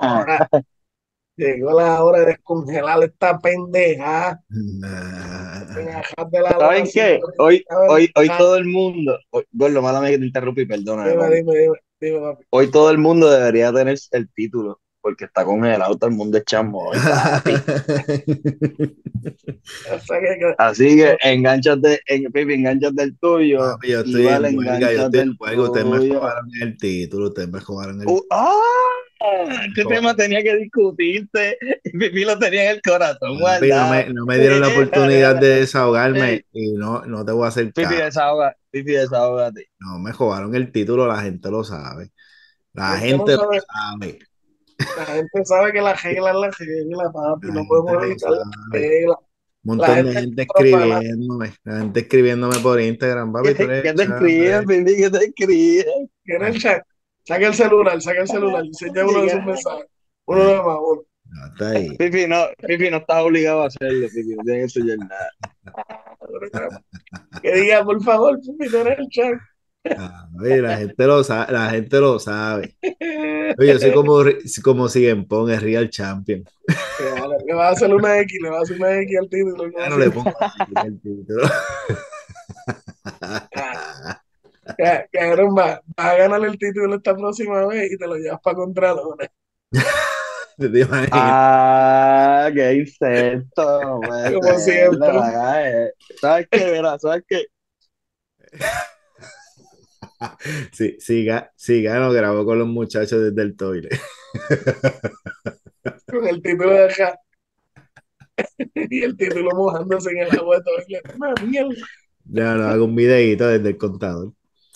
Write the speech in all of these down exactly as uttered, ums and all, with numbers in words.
hora. Llegó la hora de descongelar esta pendeja. En Nah. Ajas de la Lona, ¿Saben qué? señores. Hoy, A ver, hoy, hoy ja, todo el mundo, hoy, Gordo, mala mía que te interrumpí, perdóname, dime, papi. dime, dime, dime, papi. Hoy todo el mundo debería tener el título, porque está congelado, todo el mundo es chamoy, papi. O sea que, que- Así que no, enganchate, en, Pipi, enganchate el tuyo, Papi, yo y estoy vale, en huelga, yo estoy enganchate en el huelga. Ustedes me tuyo. jugaron el título, ustedes me jugaron el Uh, ¡Ah! me Este tema jugaron. tenía que discutirse. Y Pipi lo tenía en el corazón Papi, no me, guardado. no me dieron la Mira, oportunidad mira. de desahogarme Ey, y no, no te voy a hacer Pipi, caso. desahoga, Pipi, desahógate. No, me jugaron el título, la gente lo sabe. la La gente no gente lo sabe, sabe. la gente sabe que la regla es la regla, papi, La no gente podemos lo evitar la sabe. regla. Un La montón de gente es gente profana. escribiéndome, la gente escribiéndome por Instagram, papi, tú ¿Qué, eres qué te escribe, champe. Pipi? ¿Qué te escribe? ¿Quiere el chat? Saca el celular, saca el celular, enseña uno de sus Diga, mensajes. Uno Ay, de más, uno. no, está ahí. Pipi, no, Pipi no estás obligado a hacerlo, Pipi, no tiene que enseñar nada. Que diga, por favor, papi, tú eres el chat. Ah, oye, la gente lo sabe, la gente lo sabe. Oye, yo soy como, como si en Pong es Real Champion. Que vale, le va a hacer una X, le va a hacer una X al título, Ya como no le siempre. pongo aquí el título. Ah, ca- cabrón, va, va a ganar el título esta próxima vez y te lo llevas para Contralones. ¿Te imaginas? Ah, qué insecto, no puede Como ser, no siempre. la hagas, eh. ¿Sabes qué? Verás, ¿sabes qué? Sí, sí, ga- sí, gano, grabó con los muchachos desde el toile. Con el título de acá y el título mojándose en el agua de todo. Y le- Una mierda. Ya no, hago un videíto desde el contador.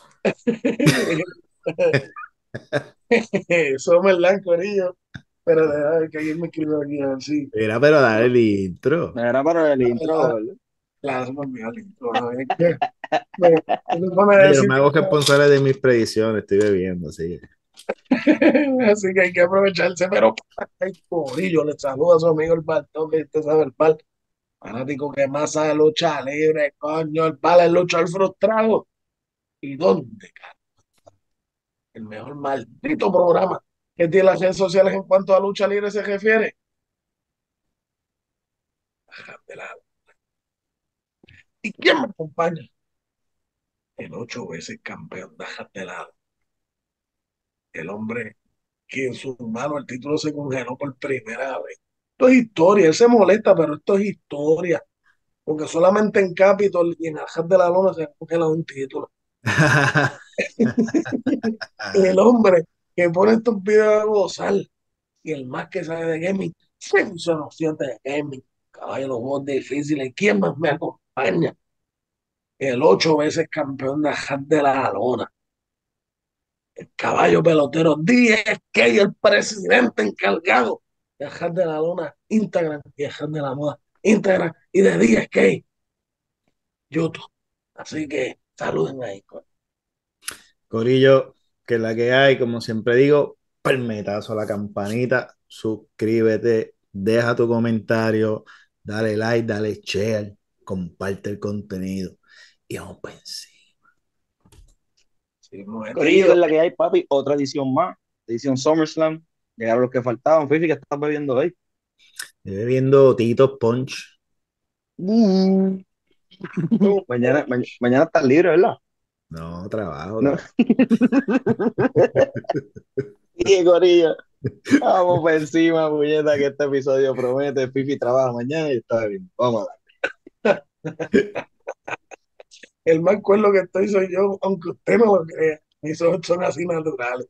Summerland, corillo. Pero de ver que alguien me escribió aquí, a ver si. Mira, pero dale el intro. Era para el La, intro, la, ¿verdad? la, se me olvidó el intro, ¿no? Es que me, me pone a Ay, yo no decir, me hago responsable de mis predicciones, estoy bebiendo, así que. así que hay que aprovecharse, pero ay, corillo, le saluda a su amigo el Bartón, que usted sabe el pal, fanático que más sabe lucha libre, coño, el pal es luchador frustrado. ¿Y dónde, cara? El mejor maldito programa que tiene las redes sociales en cuanto a lucha libre se refiere. De lado. ¿Y quién me acompaña? El ocho veces campeón de lado. El hombre que en su mano el título se congeló por primera vez. Esto es historia, él se molesta, pero esto es historia, porque solamente en Capitol y en Ajas de la Lona se ha congelado un título. El hombre que pone estos videos a gozar y el más que sabe de gaming, sin noción de gaming, caballo, los juegos difíciles, ¿quién más me acompaña? El ocho veces campeón de Ajas de la Lona, el caballo pelotero diez K, el presidente encargado de Ajas de la Lona, Instagram y Ajas de la Moda, Instagram y de diez K, YouTube. Así que saluden ahí. Corillo, que es la que hay, como siempre digo, palmetazo a la campanita, suscríbete, deja tu comentario, dale like, dale share, comparte el contenido y vamos para encima. Sí, Corillo, que momentillo. es la que hay, papi. Otra edición más. Edición SummerSlam. Llegaron los que faltaban. Fifi, ¿qué estás bebiendo hoy? Estoy viendo Tito Punch. Mm. Mañana, ma- mañana estás libre, ¿verdad? No, trabajo, No. trabajo. Y Corillo, vamos por encima, puñeta, que este episodio promete. Fifi trabaja mañana y está bien. Vamos a dar. El más cuerdo que estoy soy yo, aunque usted no lo crea. Mis ojos son así naturales.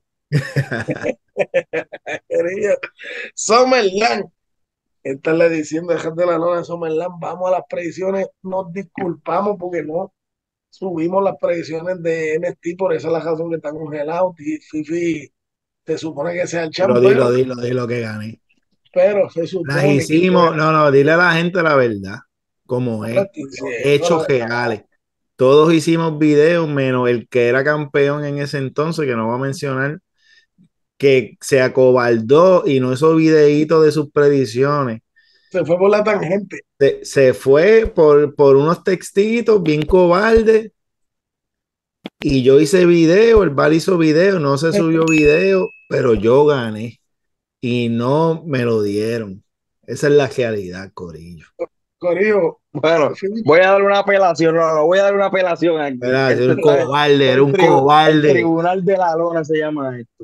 Querido, Summerland. Esta es la edición de Dejar de la Lona de Summerland. Vamos a las predicciones. Nos disculpamos porque no subimos las predicciones de N X T, por esa es la razón que está congelado. Y Fifi se supone que sea el Pero champ, dilo, pero, dilo, dilo que gané. pero se Las supone que hicimos, fue. no, no, dile a la gente la verdad, como No lo es, estoy diciendo, la hechos verdad. reales. Todos hicimos videos, menos el que era campeón en ese entonces, que no voy a mencionar, que se acobardó y no hizo videitos de sus predicciones. Se fue por la tangente. Se, se fue por, por unos textitos bien cobardes y yo hice video, el Val hizo video, no se subió video, pero yo gané. y no me lo dieron. Esa es la realidad, Corillo. Corillo, Bueno, Felipe, voy a dar una apelación, no, no, voy a dar una apelación aquí. Era Esto un está en cobarde, era el, un tribu- el cobarde. Tribunal de la Lona se llama esto.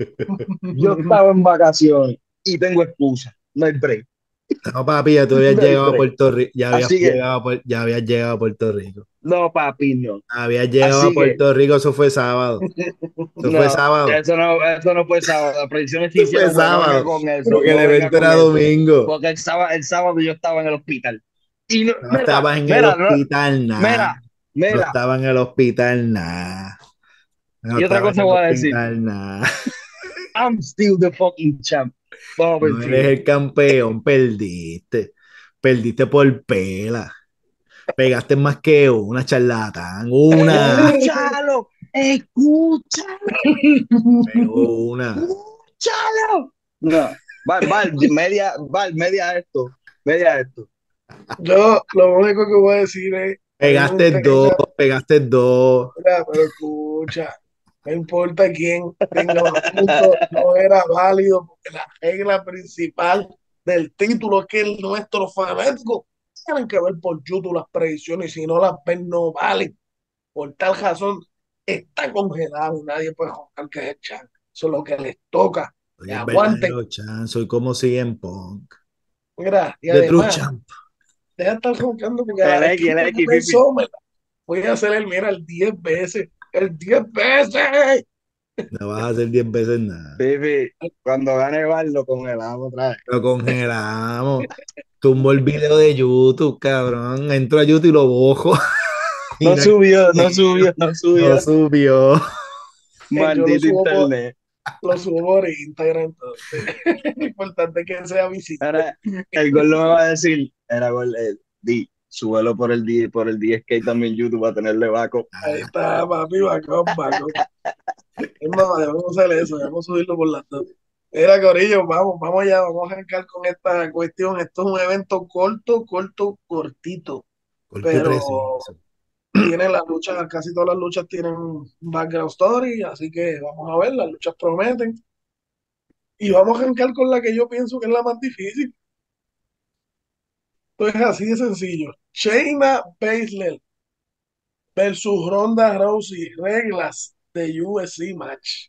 Yo estaba en vacaciones y tengo excusa. No hay break. No, papi, ya tú habías No hay llegado a break. Puerto Rico, ya habías Así que, llegado a, Puer- ya habías llegado a Puerto Rico. no, papi, no. Habías llegado a Así que, Puerto Rico, eso fue sábado. Eso fue no, sábado. eso no, eso no fue sábado. Las predicciones se Eso fue hicieron, güey. No venga sábado. con eso. Porque el No venga evento con era eso. domingo. Porque el sábado, el sábado yo estaba en el hospital. Y no, No mira, estabas en el mira, no, hospital, nada. mira, No mira. estaba en el hospital, nada. No Y otra estaba en cosa el voy a decir. hospital, nada. I'm still the fucking champ. Vamos por No eres encima. el campeón, perdiste. Perdiste por pela. Pegaste más que una charlatán. Una. Escúchalo, escúchalo, Pegó una. escúchalo. No, Val, Val, media, Val, media esto, media esto. yo lo único que voy a decir es, a mí me Pegaste dos, interesa, pegaste dos. mira, pero escucha, no importa quién tenga más puntos, no era válido, porque la regla principal del título es que el- nuestros fanáticos tienen que ver por YouTube las predicciones, y si no las ven no valen. Por tal razón, está congelado, nadie puede jugar que es el chan. Eso es lo que les toca, Soy que el aguanten. verdadero Chan, soy como C M Punk. Mira, y The True además, Champ. deja de estar jugando porque El cada vez X, que el me X, el Pipi. Sommer, voy a hacer el, mira, el diez veces, el diez veces. No vas a hacer diez veces nada. Pipi, cuando gane Val lo congelamos otra vez. Lo congelamos. Tumbo el video de YouTube, cabrón. Entro a YouTube y lo bojo. Y No no hay subió, no video. subió, no No subió. subió. Eh, yo lo Maldito subo por, internet. lo subo por Instagram, entonces. Lo importante es que sea visible. Ahora, el gol no me va a decir, era gol, eh, di, súbelo por el, di- por el diez K también YouTube a tenerle vaco. Ahí está, papi, bacón, bacón. Es más, debemos hacer eso, debemos subirlo por las dos. Mira, Corillo, vamos, vamos allá, vamos a arrancar con esta cuestión. Esto es un evento corto, corto, cortito, Corto y pero preciso. tiene las luchas, casi todas las luchas tienen un background story, así que vamos a ver, las luchas prometen. Y vamos a arrancar con la que yo pienso que es la más difícil. Entonces, así de sencillo. Shayna Baszler versus Ronda Rousey, reglas de U F C match.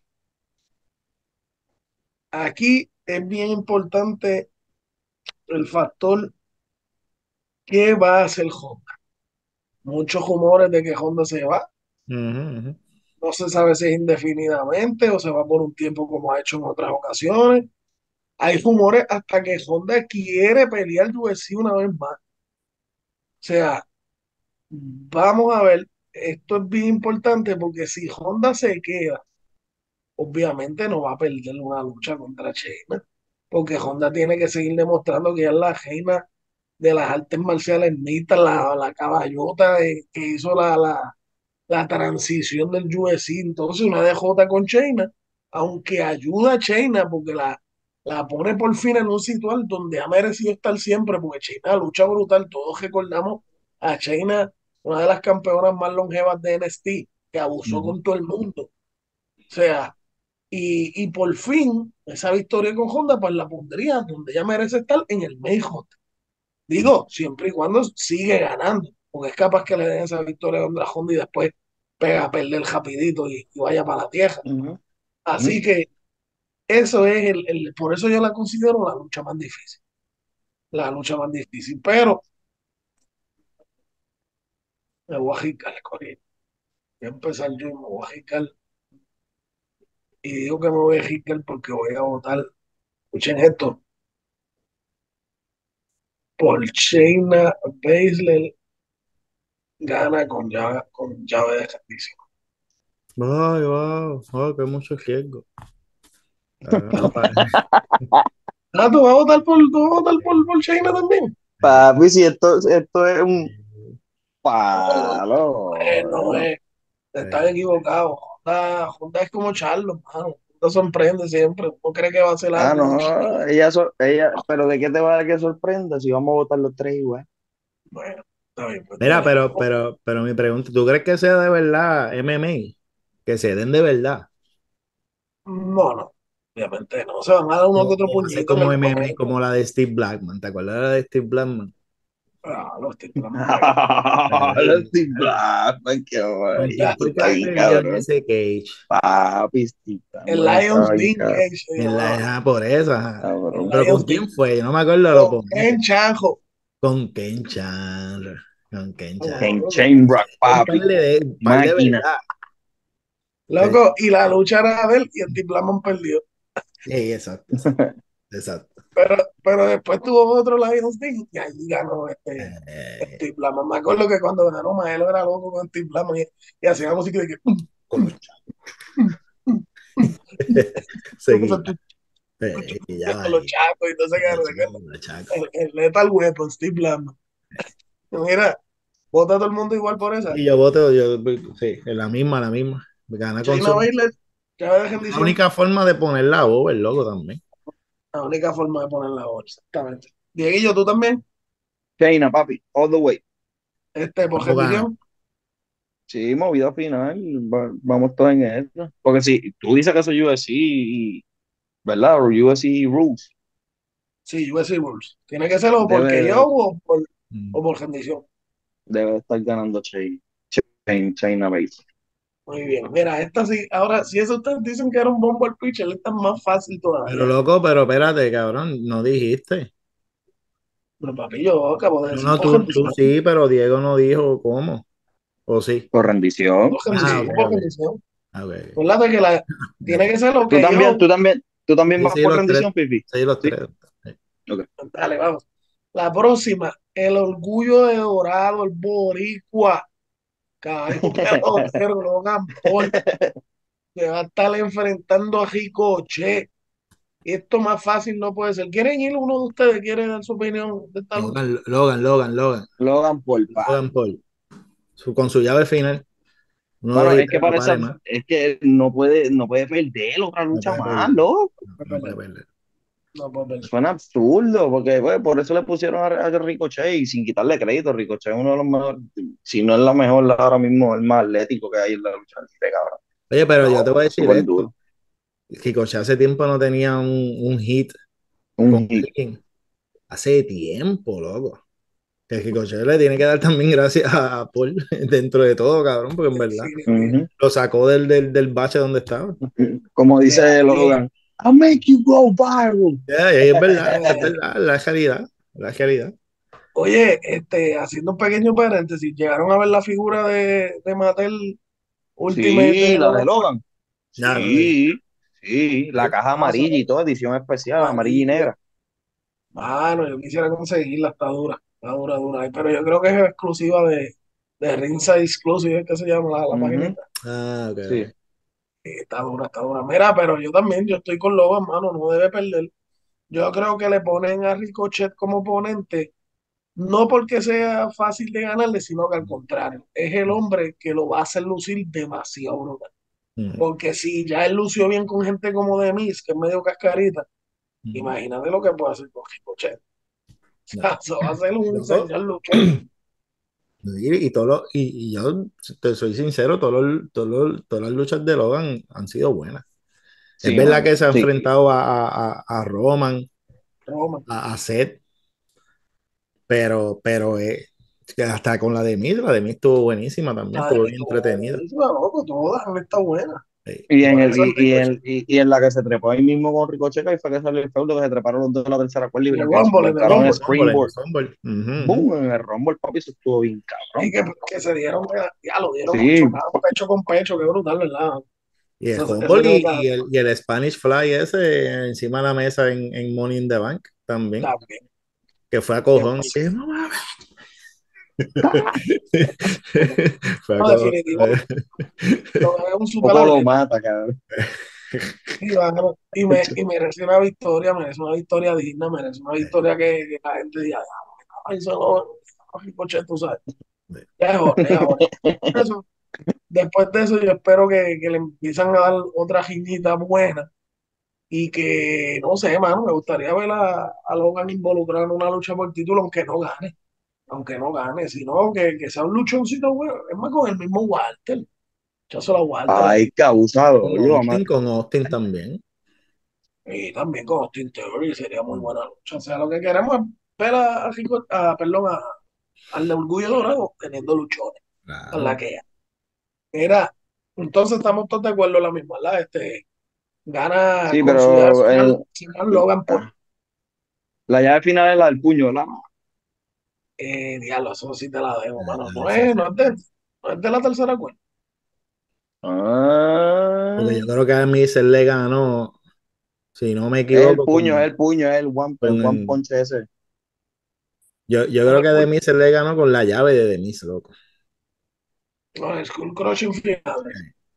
Aquí es bien importante el factor que va a hacer Honda. Muchos rumores de que Honda se va. Ujú, ujú. No se sabe si es indefinidamente o se va por un tiempo como ha hecho en otras ocasiones. Hay rumores hasta que Honda quiere pelear U F C una vez más. O sea, vamos a ver, esto es bien importante porque si Honda se queda, obviamente no va a perder una lucha contra China, porque Honda tiene que seguir demostrando que ella es la reina de las artes marciales mixtas, la, la caballota de- que hizo la, la, la transición del U F C. Entonces, una D J con China, aunque ayuda a China, porque la, la pone por fin en un sitio donde ha merecido estar siempre, porque China lucha brutal. Todos recordamos a China, una de las campeonas más longevas de N X T, que abusó Ujú. con todo el mundo. O sea, y, y por fin, esa victoria con Honda, pues la pondría donde ella merece estar en el main roster. Digo, siempre y cuando sigue ganando, porque es capaz que le den esa victoria contra Honda y después pega a perder rapidito y, y vaya para la tierra. Ujú, ujú. Así que eso es el, el- por eso yo la considero la lucha más difícil, la lucha más difícil. Pero me voy a jicar, Corey. Voy a empezar yo y me voy a jicar. Y digo que me voy a jicar porque voy a votar, escuchen esto, por Shayna Baszler gana con llave, con llave de servicio. Ay, wow, wow, que mucho riesgo. Ah, pa- Ah, ¿tú vas a votar por, tú vas a votar por, por Shayna también? Papi, si esto, esto es un No, palo. no, ¿No? eh, están equivocados. Honda, Honda es como Charlos, mano. Honda sorprende siempre. Uno cree que va a hacer Ah, algo. no, ella, so- ella, pero ¿de qué te va a dar que sorprenda si vamos a votar los tres igual? Bueno, está bien, pues está Mira, bien. pero, pero, pero mi pregunta, ¿tú crees que sea de verdad M M A? Que se den de verdad. No, no. Obviamente no, se van a dar uno que O, otro o hace puñito en como el M M A, cuello. como la de Steve Blackman. ¿Te acuerdas de la de Steve Blackman? Ah, los títulos más buenos. Ahí, Steve ahí. Blackman, qué ¿Con barbaridad, quién tú fue que estás él bien perdió en cabrón. ese cage? Papi, Steve El Blackman Lions estaba bien Den cabrón. Cage se En llamaba. la, ah, por eso, ajá. El cabrón. Pero ¿con Lions Den. quién fue? Yo no me acuerdo del Con Ken oponente. Chanjo. Con Ken Chandler. Con Ken No, Ken Chandler. loco. Shamrock, Un par papi, de, un par de máquina. verdad. Eh, Loco, y la lucha era de él y el Steve Blackman perdió. eh, exacto, exacto. Exacto. Pero, pero después tuvo otro Lions Den y allí ganó este Eh, Steve Blackman. Me acuerdo que cuando ganó Maelo era loco con Steve Blackman y, y hacía la música de que. con los Se puso seguía. Eh, y ya va con los ahí. chacos y todo ese La cara, ¿te chaco, acuerdas? la chaco. El, el Lethal Weapon, Steve Blackman. Mira, vota a todo el mundo igual por esa. Y yo voto, yo, sí, en la misma, la misma. Gana con Shayna su. Baszler, llave de La rendición. única forma de ponerla over, loco, también. La única forma de poner la bolsa, exactamente. Dieguillo, tú también, Shayna, papi, all the way. este, por Vamos a ganar. rendición. Sí, movida final, va- vamos todos en esto. Porque si tú dices que eso es U F C, y, ¿verdad? O U F C Rules, Sí, U S A Rules. Tiene que ser o porque yo debe, o por, o Mm. por rendición. debe estar ganando Shayna, Shayna, Shayna Baszler. Muy bien. Mira, esta sí, ahora, si eso ustedes dicen que era un bombo al pitcher, esta es más fácil Pero todavía. loco, pero espérate, cabrón, no dijiste. Pero papi, yo acabo de No, decir no, por tú, tú rendición. sí, pero Diego no dijo cómo. ¿O sí? Por rendición, Por Ah, rendición, ok, sí. por ok. rendición. Ah, ok, ok. Acuérdate que la, Ya tiene fue. que ser lo Tú que también, yo. tú también, tú también Sí, vas sí, por los tres. rendición, Pipi. Sí, los Sí, tres. Sí. ok. Dale, vamos. La próxima, el orgullo de Dorado, el Boricua, caballo pelotero, Logan Paul, que va a estar enfrentando a Ricochet. Esto más fácil no puede ser. ¿Quieren ir uno de ustedes? ¿Quiere dar su opinión de esta lucha? Logan, Logan, Logan, Logan. Logan Paul, Logan papi. Paul. Su, con su llave final. Uno, dos Bueno, y es que tres, no para esa, pare más. es que no puede, no puede perder otra No lucha puede más, perder. loco. No, No no puede puede perder. perder. No puede perder. Suena absurdo, porque bueno, por eso le pusieron a, a Ricochet y sin quitarle crédito. Ricochet es uno de los mejores, si no es la mejor ahora mismo, el más atlético que hay en la lucha libre, cabrón. Oye, pero yo te No, voy a decir Súper duro. esto. Ricochet hace tiempo no tenía un, un hit Un con hit. alguien. Hace tiempo, loco. Que Ricochet le tiene que dar también gracias a Paul dentro de todo, cabrón, porque en verdad Ujú. lo sacó del, del, del bache donde estaba. Como de dice ahí, Logan, I'll make you go viral. Ya, y es verdad, es eh, verdad, la realidad, la realidad. oye, este, haciendo un pequeño paréntesis, llegaron a ver la figura de, de Mattel Ultimate de Sí, la de Logan Paul. Logan. Ya, no sé. Sí, sí, la Sí. caja Vamos a amarilla y ver, todo, edición especial, amarilla y amarillo. negra. Mano, yo quisiera conseguirla, está dura, está dura, dura. Pero yo creo que es exclusiva de, de Ringside Exclusive, es que se llama la, la Ujú. paginita. Ah, ok, Sí. ok. Sí, está dura, está dura. Mira, pero yo también, yo estoy con Logan, mano, no debe perder. Yo creo que le ponen a Ricochet como oponente, no porque sea fácil de ganarle, sino que al contrario, es el hombre que lo va a hacer lucir demasiado brutal. Mm, Porque si ya él lució bien con gente como Demis, que es medio cascarita, mm. imagínate lo que puede hacer con Ricochet. O No. sea, eso va a ser un Loco. señor luchón. Y, y, todo lo- y, y yo te soy sincero, todos los- todos los- todas las luchas de Logan han sido buenas. Es Sí, verdad mano. que se ha Sí. enfrentado a, a, a- a Roman, Roma. a, a Seth, pero, pero eh, que hasta con la de Miz, la de Miz estuvo buenísima también, La de estuvo mi bien tuvo entretenida. buenísima, loco, todas han estado buenas. Sí, Y en Por el, eso el y, y, Ricochet. el, y, y en la que se trepó ahí mismo con Ricochet, ahí fue que salió el feudo que se treparon los dos en la tercera cuerda y En el brincan, Rumble, en el brincaron en el en Rumble. el Rumble, en el springboard. Rumble. Ujú, ujú. Boom, en el Rumble, papi, eso estuvo bien Y cabrón. que, que se dieron, ya lo dieron, Sí, chocaron pecho con pecho, qué brutal, ¿verdad? Y el Eso, eso Humble quedó y, ca- y el, y el Spanish Fly ese encima de la mesa en, en Money in the Bank también, también. que fue a cojón. Y Demasiado. que, "Mamá". Fue a No, cojón. definitivo, lo es un super poco lo atleta. mata, cabrón. Y, mano, y, me, y merece una victoria, merece una victoria digna, merece una victoria que, que la gente diga, ay, solo Ricochet, tú sabes. Ya es hora, ya es hora. Eso, después de eso, yo espero que, que le empiezan a dar otra ginita buena y que, no sé, mano, me gustaría ver a, a Logan involucrado en una lucha por título, aunque no gane, aunque no gane, sino que, que sea un luchoncito, bueno, es más con el mismo Walter, chazo la Walter ahí. Ay, qué abusador, Con lo ama- Austin, con Austin también. Y también con Austin Theory sería muy Mm, buena lucha. O sea, lo que queremos es ver a, a Rico- a- perdón, a, al de Orgullo Dorado teniendo luchones. Con la claro. que era. Entonces estamos todos de acuerdo en la misma, ¿verdad? Este, gana Sí, con su llave pero final, el, final Logan Paul. la llave final es la del puño, ¿verdad? Eh, diablo, eso sí te la debo, Eh, mano. eh, No sí, es, sí. no es de, no es de la tercera cuerda. Ah, Porque yo creo que a mí se le ganó, si no me es el equivoco, puño, es con, el puño, es el one, el one con punch ese. yo, yo Con creo el, que puño, Demis se le ganó con la llave de Demis, loco. con el Skull Crushing final.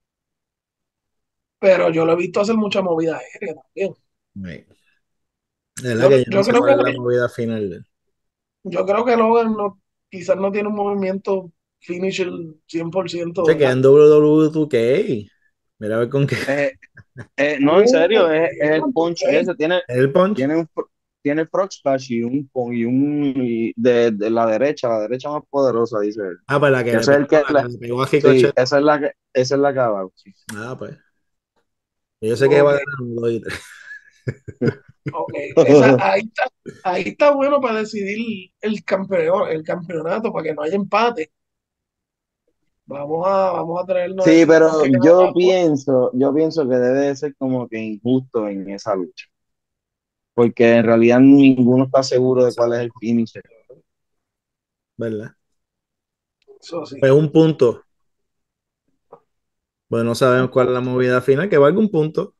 Pero yo lo he visto hacer mucha movida aérea también. Sí. De verdad Yo, que yo no yo sé creo cuál es la que movida final de él. yo creo que Logan no, quizás no tiene un movimiento finisher cien por ciento, Che, que ¿verdad? en W W E dos K. Mira a ver con qué. Eh, eh, no, en Uh, serio, es, es el damn, punch ok. ese, tiene, ¿El punch? tiene un fro- tiene frog splash y un, y un y de, de la derecha, la derecha más poderosa, dice él. Ah, pues la que Que le ese es pegó, el que la le- que le pegó a sí, Ricochet. esa es la que, esa es la que va, sí. Ah, pues. Yo sé que va Ok, a ganar un dos y tres. ok. Esa, ahí está, ahí está bueno para decidir el campeón, el campeonato, para que no haya empate. Vamos a, vamos a traernos Sí, eso. pero Aunque yo gana por- pienso, yo pienso que debe de ser como que injusto en esa lucha, porque en realidad ninguno está seguro de cuál es el finisher. ¿Verdad? eso sí. Pues un punto. Pues no sabemos cuál es la movida final, que valga un punto.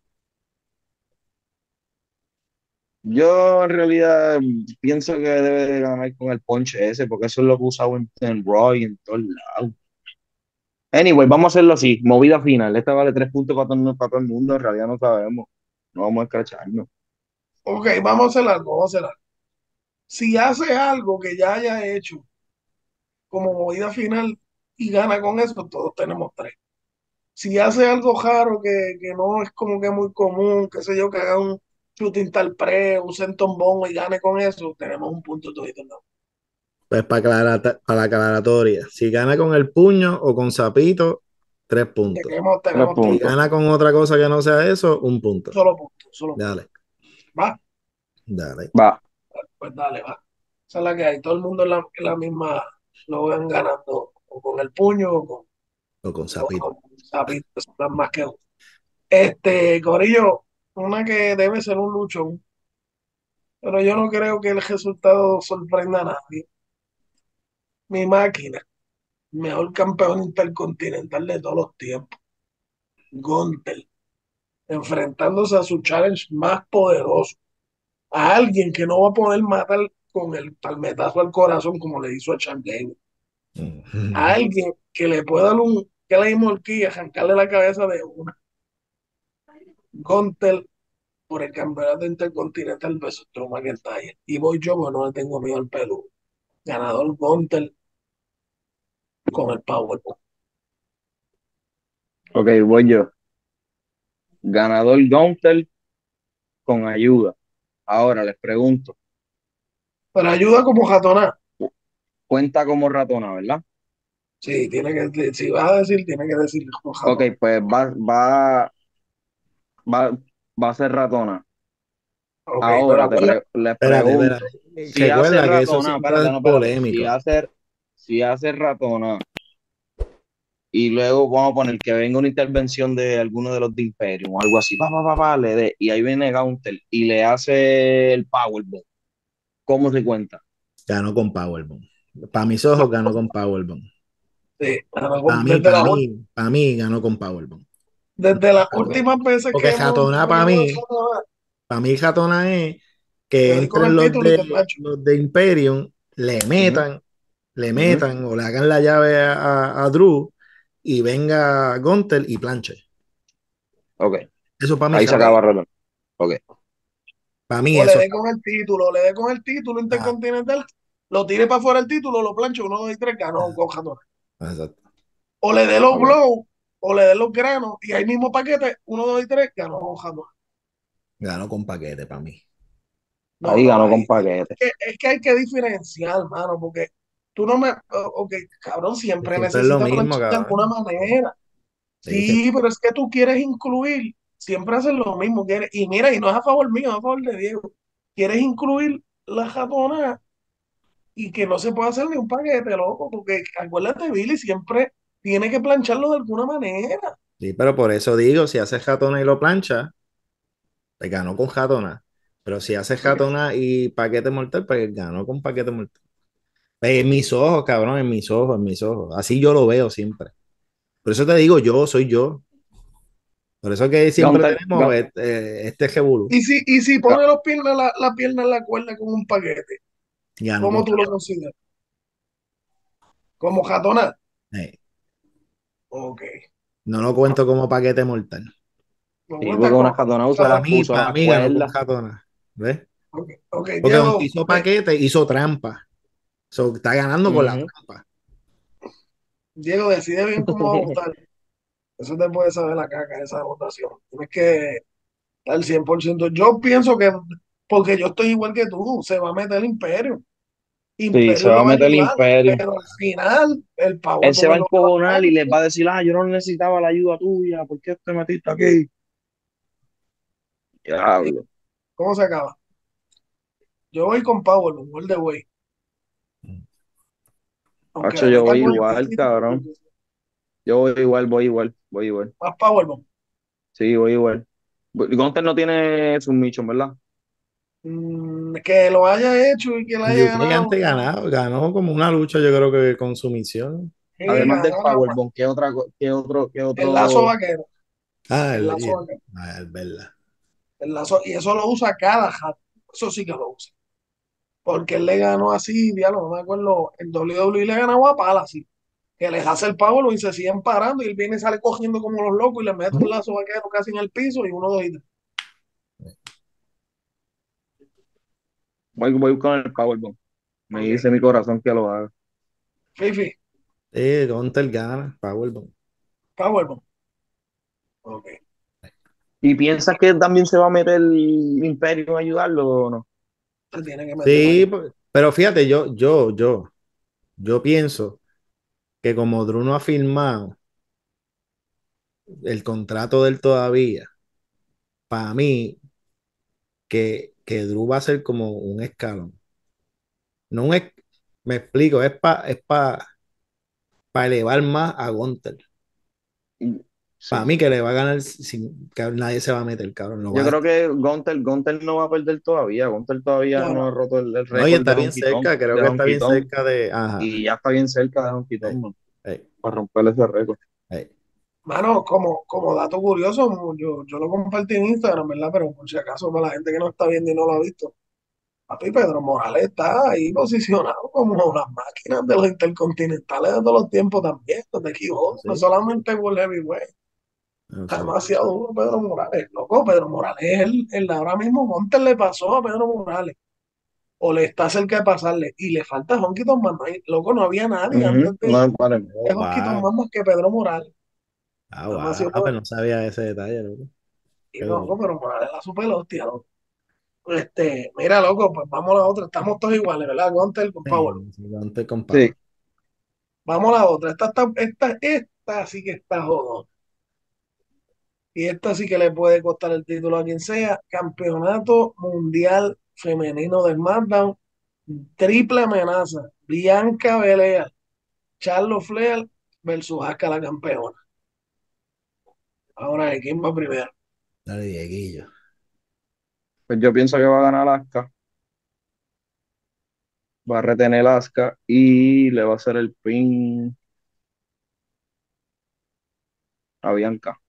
Yo en realidad pienso que debe de ganar con el ponche ese, porque eso es lo que he usado en, en Raw y en todos lados. Anyway, vamos a hacerlo así, movida final. Esta vale tres puntos para todo, para todo el mundo, en realidad no sabemos. No vamos a escracharnos. Ok, vamos a hacer algo, vamos a hacer algo. Si hace algo que ya haya hecho como movida final y gana con eso, todos tenemos tres. Si hace algo raro que, que no es como que muy común, qué sé yo, que haga un shooting tal pre, un senton bomb y gane con eso, tenemos un punto todito, ¿no? Pues para, aclarar- para la aclaratoria. Si gana con el puño o con zapito, tres puntos. Tenemos, Tres tenemos Si tres. puntos. gana con otra cosa que no sea eso, un punto. Solo punto, solo punto. Dale, Va, dale. Va. pues dale, va. Esa es la que hay. Todo el mundo en la, en la misma lo ven ganando, o con el puño o con, O con o zapito. con zapito, eso es más que uno. Este, Corillo, una que debe ser un luchón, pero yo no creo que el resultado sorprenda a nadie. Mi máquina, mejor campeón intercontinental de todos los tiempos, Gunther, enfrentándose a su challenge más poderoso, a alguien que no va a poder matar con el palmetazo al corazón como le hizo a Champ Gable, a alguien que le pueda dar un que le morquilla, arrancarle la cabeza de una. Gunther por el campeonato intercontinental versus Drew McIntyre. Y voy yo, porque no le tengo miedo al pelo. Ganador Gunther con el Powerball. Ok, voy yo. Ganador Gunther con ayuda. Ahora les pregunto, Pero ayuda como jatonada. cuenta como ratona, ¿verdad? Sí, tiene que, si vas a decir, tiene que decir como Ok, jatonada. pues va, va, va, va a ser ratona. Ok, pero Ahora te acuérdate, pre- les Espérate, espérate. pregunto, si hace Recuerda que eso ratona, siempre espérate, es no, espérate, si polémico. hace, si hace ratona y luego vamos a poner que venga una intervención de alguno de los de Imperium o algo así, pa, pa, pa, pa, le dé, y ahí viene Gaunter y le hace el Powerbomb, ¿cómo se cuenta? Ganó con Powerbomb. Para mis ojos, ganó con Powerbomb. sí, Para mí, desde, para la, mí, para mí, ganó con Powerbomb. desde las últimas veces que Porque hemos Jatona para tenido mí, jatonada, para mí Jatona es te que doy con entren el los título y de te plancho. los de Imperium, le Ujú, metan, le ujú. metan o le hagan la llave a, a, a Drew y venga Gunther y planche. Ok, Eso para mí es ahí se Ok, Jatona. acaba ratona. Ok, Para mí o le eso es dé con el título, le dé con el título Jatona. intercontinental, lo tire para afuera el título, lo plancho, uno, dos y tres, ganó con jatonada. Ah, exacto. O le dé los ok. blows, o le dé los granos, y ahí mismo paquete, uno, dos y tres, ganó con jatonada. Ganó con paquete para mí. No, Ahí no, ganó ahí. con paquete. Es que, es que hay que diferenciar, mano, porque tú no me. Ok, cabrón, Que siempre siempre es lo necesitas mismo, planchar de cabrón. alguna manera. Sí, siempre. Sí, pero es que tú quieres incluir. siempre hacen lo mismo. quiere- Y mira, y no es a favor mío, es a favor de Diego. Quieres incluir la jatona y que no se puede hacer ni un paquete, loco, porque acuérdate, Billy siempre tiene que plancharlo de alguna manera. Sí, pero por eso digo, si haces jatona y lo plancha, te ganó con jatona. Pero si haces jatona y paquete mortal, pues ganó con paquete mortal. Pues en mis ojos, cabrón, en mis ojos, en mis ojos. Así yo lo veo siempre. Por eso te digo, yo soy yo. Por eso que siempre Gunter, tenemos Gun- este, este revolú. Y si, y si Gun- pone los piernas, la, la pierna en la cuerda con un paquete, Ganó con ¿cómo tú lo jatona. consideras? ¿Como jatona? Eh, Ok. no lo cuento como paquete mortal. Me sí, cuenta porque una con jatona usa Para las, mí, usa para las mí ganó con cuerdas. jatona. ¿Ves? Ok, ok, Porque aunque Diego, hizo me- paquete, hizo trampa. So, está ganando con la Ujú. trampa. Diego decide bien cómo va a votar. Eso te puede saber la caca, esa votación. Tienes que al cien por ciento. Yo pienso que, porque yo estoy igual que tú, se va a meter el Imperio. Sí, se Imperio va lo a va a meter el ayudar, imperio. pero al final el Él se va a Powerbomb lo que va a encojonar y hacer. les va a decir, ah, yo no necesitaba la ayuda tuya, ¿por qué te metiste aquí? ¿Y Diablo. cómo se acaba? Yo voy con Powerbomb, all the way. Aunque Hacho, le yo metan voy con igual, empatito, cabrón. Yo voy igual, voy igual, voy igual. más Powerbomb. Sí, voy igual. Gunter no tiene submission, ¿verdad? Mm, que lo haya hecho y que lo En haya U K ganado, antes no. ganado, ganó como una lucha, yo creo que con sumisión. Sí, Además del ganó la guay. Powerbomb, ¿qué otra, co- qué otro, qué El lazo otro? vaquero, Ah, el el, lazo el- vaquero. ah, es verdad. El lazo, y eso lo usa cada hat. Eso sí que lo usa. Porque él le ganó así, diálogo, no me acuerdo, en W W E le ganó a pala así. Que les hace el power y se siguen parando y él viene y sale cogiendo como los locos y le mete un lazo vaquero casi en el piso y uno, dos y tres. Voy, voy con el Powerbomb. Me Ok. dice mi corazón que lo haga. Fifi, Sí, Gunter gana, Powerbomb. Powerbomb. Ok. ¿Y piensas que también se va a meter el Imperio a ayudarlo o no? Se tiene que meter Sí, ahí. pues, pero fíjate, yo, yo, yo, yo pienso que como Drew no ha firmado el contrato de él todavía, para mí, que, que Drew va a ser como un escalón. No un, es- me explico, es para es pa, pa elevar más a Gunter. Y- Para Sí. mí que le va a ganar sin que nadie se va a meter, cabrón. Lo Yo va a creo que Gunter, Gunter no va a perder todavía. Gunter todavía No, no no. ha roto el, el no, y récord está de bien Honky Tonk, cerca, creo de que está Honky bien Tonk, cerca de. Ajá. y ya está bien cerca de Honky Ey, Tonk, ¿no? ey, Para romper ese récord. ey. Mano, como, como dato curioso, yo, yo lo compartí en Instagram, ¿verdad? Pero por si acaso, para la gente que no está viendo y no lo ha visto, papi, Pedro Morales está ahí posicionado como las máquinas de los intercontinentales de todos los tiempos también, no te equivoques, no Sí, solamente World Heavyweight. no Está sé. demasiado duro Pedro Morales, loco, Pedro Morales es el, el ahora mismo Montes le pasó a Pedro Morales, o le está cerca de pasarle, y le falta Honky Tonk Man, no hay- loco, no había nadie Ujú. antes de No, vale. Oh, de Honky Tonk wow. Man más que Pedro Morales, Ah, wow. demasiado Ah, pero bueno, no sabía ese detalle, loco. y Qué duro. loco, Pedro Morales la super hostia, loco. Este, mira, loco, pues vamos a la otra, estamos todos iguales, ¿verdad? Gunter con Power. Sí, sí, Gunter con Sí. Power. Vamos a la otra, esta, está, esta, esta sí que está jodón. Y esta sí que le puede costar el título a quien sea. Campeonato Mundial Femenino de SmackDown. Triple amenaza. Bianca Belair, Charlotte Flair versus Asuka la campeona. Ahora, ¿quién va primero? Dale, Dieguillo. Pues yo pienso que va a ganar Asuka, va a retener Asuka y le va a hacer el pin a Bianca.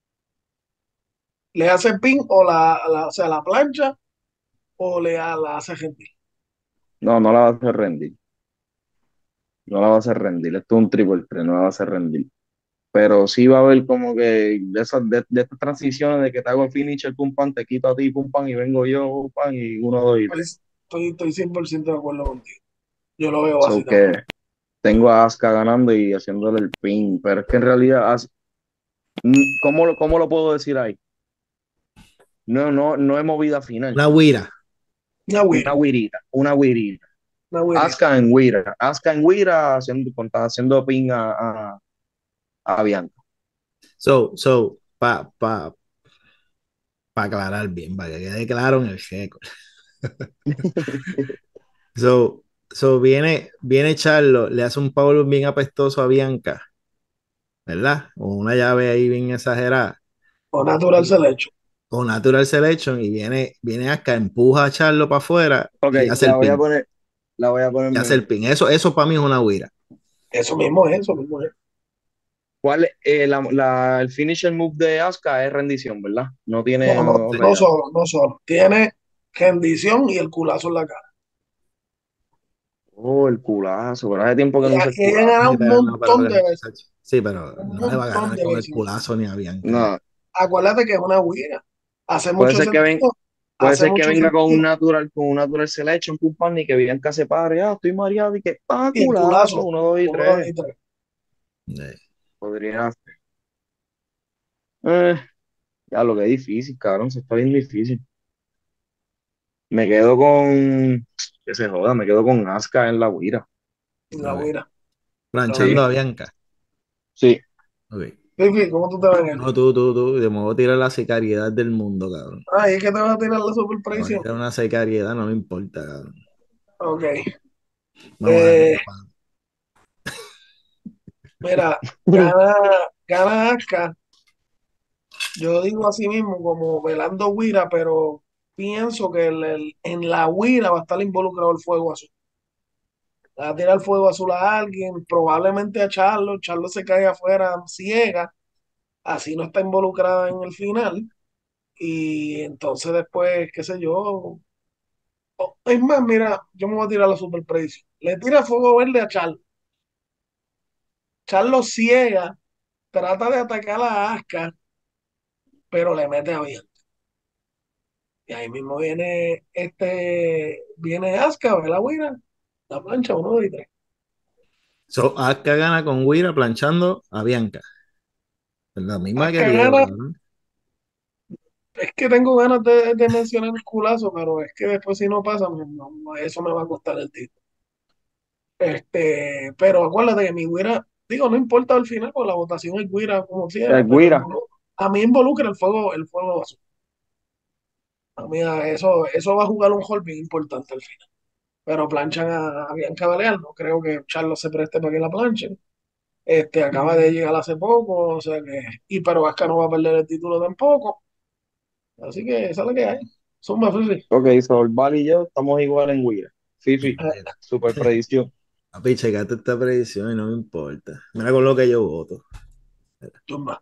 ¿Le hace pin o la, la- o sea, la plancha o le a- la hace gentil? No, no la va a hacer rendir. No la va a hacer rendir. Esto es un triple threat, no la va a hacer rendir. Pero sí va a haber como que de esas de, de estas transiciones de que te hago el finisher, pum pam, te quito a ti, pum pam, y vengo yo, pum pam, y uno, dos y tres. Pues, estoy, estoy cien por ciento de acuerdo contigo. Yo lo veo así So también. que tengo a Asuka ganando y haciéndole el pin, pero es que en realidad, As- mm, ¿cómo, lo- cómo lo puedo decir ahí? No, no, no es movida final, Una guira. Una una güira, guirita, una guirita. una güirita. Asuka en guira, Asuka en guira haciendo, haciendo pin a, a, a Bianca. So, so, pa, pa, para aclarar bien, para que quede claro en el récord. So, so viene, viene Charlo, le hace un power bien apestoso a Bianca, ¿verdad? O una llave ahí bien exagerada. O Natural Selection. Con Natural Selection y viene, viene acá, empuja a Charlo para afuera Ok, y hace la el voy a pin. poner, la voy a poner Y hace mejor. el pin. Eso, eso para mí es una guira. Eso mismo es, eso mismo es. ¿Cuál, eh, la, la- el finisher move de Asuka es rendición, ¿verdad? No No, tiene no, otra no llave. solo, no solo. Tiene rendición y el culazo en la cara. Oh, el culazo, pero hace tiempo que Y, no usa el y ella ha culazo. ganado Sí, un pero no, pero, montón de pero- veces. sí, pero Un no le va a montón ganar de con el veces. culazo ni a Bianca. No, Acuérdate que es una huida. Hace puede mucho ser que ven, sentido. puede Hace ser que mucho venga con un sentido. natural, con un natural selection, pum, y que Bianca se pare, ah, estoy mareado y que, ah, Y el culazo, culazo. uno, dos y Uno, dos tres. y tres. Eh, Podría ser. Eh, ya lo que es difícil, cabrón, se está bien difícil. Me quedo con, que se joda, me quedo con Asuka en la guira. Y la ok. huida. Está Sí, Planchando a bien. Bianca. sí. Ok. Fifi, ¿cómo tú te ves en No, esto? tú, tú, tú. Te me voy a tirar la sicariedad del mundo, cabrón. Ah, ¿y es que te vas a tirar la super Me voy a predicción? tirar una sicariedad, no me importa, cabrón. Ok. Vamos a darle, Eh, papá. mira, gana, gana Asuka. Yo digo así mismo, como velando Wira, pero pienso que el- el- en la Wira va a estar involucrado el fuego azul. Va a tirar fuego azul a alguien, probablemente a Charlo. Charlo se cae afuera ciega, así no está involucrada en el final. Y entonces después, qué sé yo. Oh, es más, mira, yo me voy a tirar la super predicción. Le tira fuego verde a Charlo. Charlo ciega, trata de atacar a Asuka, pero le mete a bien. Y ahí mismo viene este, viene Asuka, ve la Wira, la plancha, uno, dos y tres. So, Asuka gana con Wira planchando a Bianca. La misma que Asuka Diego, gana, cabrón. es que tengo ganas de, de mencionar el culazo, pero es que después si no pasa, no, no, eso me va a costar el título. Este, pero acuérdate que mi Wira, digo, no importa al final, porque la votación es Wira como El quiera, pero guira. involu- a mí involucra el fuego, el fuego azul. A mí a eso, eso va a jugar un rol bien importante al final. Pero planchan a, a Bianca Belair, no creo que Charlos se preste para que la planchen. Este, acaba de llegar hace poco, o sea que, y pero Asuka no va a perder el título tampoco. Así que esa es la que hay. Zumba, Fifi. Ok, Sol y yo estamos igual en guira. Fifi, Eh, super predicción. Papi, checate esta predicción y no me importa. Mira con lo que yo voto. Zumba.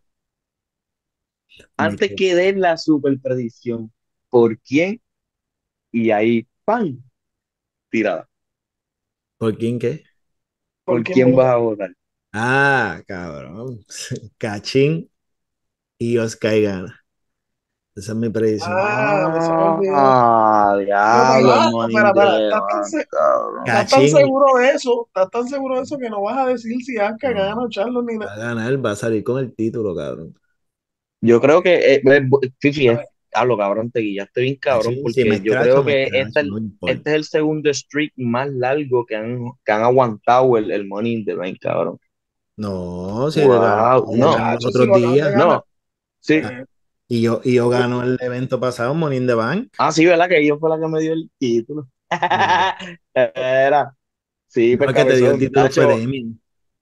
Me Antes quedo. que den la super predicción, ¿por quién? Y ahí, ¡pam! Tirada. ¿Por quién qué? ¿Por ¿Por quién quién vas vota? a votar? Ah, cabrón. Cachín y Oscar gana. Esa es mi predicción. Ah, me se me olvidó. Ah, Pero, pero, diablo, el ah, morning espera, espera, de ¿estás tan, man, se- cabrón. estás tan Cachín seguro de eso? ¿Estás tan seguro de eso que no vas a decir si Asuka no, gana o Charlos ni va nada? a ganar, va a salir con el título, cabrón. Yo Ok, creo que, eh, eh, Fifi, a es, ver, hablo cabrón, te guillaste bien cabrón, Cachín, si me porque yo escracho, creo me que este, escracho, es no el- este importa. es el segundo streak más largo que han, que han aguantado el, el Money in the Bank, cabrón. No, si de la- Wow, no, los muchachos, si otros lo acaban de días. ganar. no, sí. Ah, Eh, y yo, y yo gano el evento pasado, Money in the Bank. Ah, sí, ¿verdad? Que ella fue la que me dio el título. Eh, Era, sí, no, pues el que te dio el cabezón, título fue Nacho. Damien.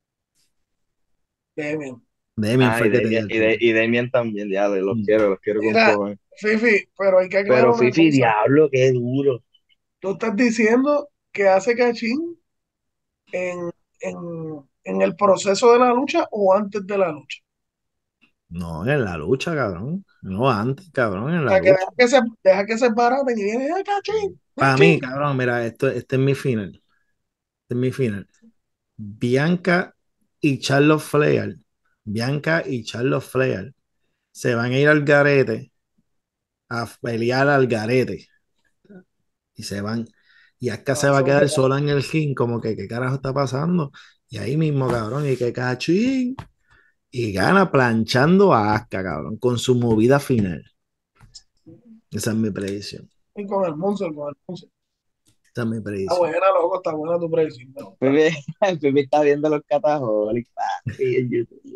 Damien. Damien Ah, fue y el que te dio Demian, el y, de, título. y Demian también, ya, los Mm. quiero, los quiero con Mira, cojones. Fifi, pero hay que aclarar Pero una Fifi, cosa. diablo, qué duro. Tú estás diciendo que hace cachín en, en, en el proceso de la lucha o antes de la lucha. No, en la lucha, cabrón. No antes, cabrón, en O la sea, que lucha. deja que se, deja que se paraten y viene, ¡eh, cachín! Para mí, ¡Cachín! cabrón, mira, esto, este es mi final. Este es mi final. Bianca y Charlotte Flair. Bianca y Charlotte Flair se van a ir al garete a pelear al garete. Y se van. Y Asuka se No, va a eso no quedar se da. sola en el ring, como que, ¿qué carajo está pasando? Y ahí mismo, cabrón, y que cachín. Y gana planchando a Asuka, cabrón, con su movida final. Esa es mi predicción. Y con el Munzel, con el Munzel. Esa es mi Está predicción. buena, loco, está buena tu predicción. Me gusta. Pepe, Pepe está viendo los catajos, papi, en YouTube.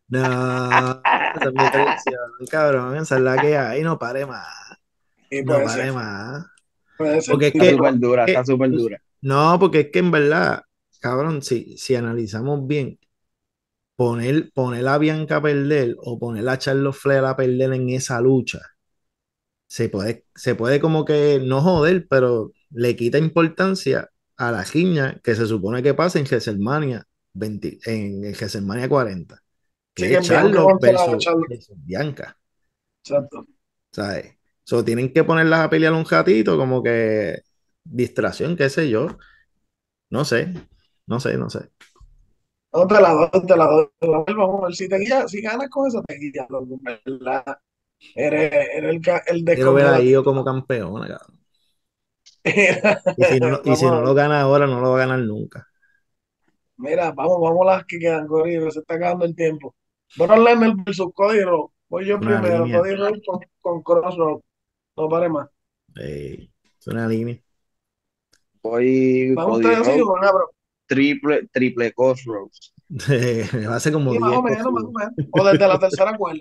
No, esa es mi predicción, cabrón. Esa es la que hay. No pare más. Y No puede ser, pare más. puede ser. Porque es Está que, súper dura, está que- súper dura. no, porque es que en verdad, cabrón, si, si analizamos bien, poner, poner a Bianca a perder o poner a Charlotte Flair a perder en esa lucha, se puede, se puede como que no joder, pero le quita importancia a la giña que se supone que pasa en WrestleMania veinte, en el WrestleMania cuarenta, Sí que que es es Bianca Charlotte contra versus, Charlotte. versus Bianca, Exacto. ¿sabes? So, tienen que ponerlas a pelear un ratito, como que distracción, qué sé yo, no sé, no sé, no sé. No te la doy, te la doy. te la doy. Vamos a ver si te guías, si ganas con esa te guías, loco, en ¿verdad? Eres, eres el, ca- el Quiero ver a Io descongeladito. como campeona, cabrón. Y si no, lo- y si Vamos a no ver. lo gana ahora, no lo va a ganar nunca. Mira, vamos, vamos a las que quedan, corrido, se está acabando el tiempo. Brock Lesnar versus Cody Rhodes. Voy yo Una primero, línea, Cody Rhodes con, con Crossroads. No pare más. eh, es una línea. Voy ¿Van Cody ustedes así Rhodes, o van a Brock? triple, triple Crossroads. Hace como Sí, más diez o menos, más cogidas. o menos. O desde la tercera cuerda.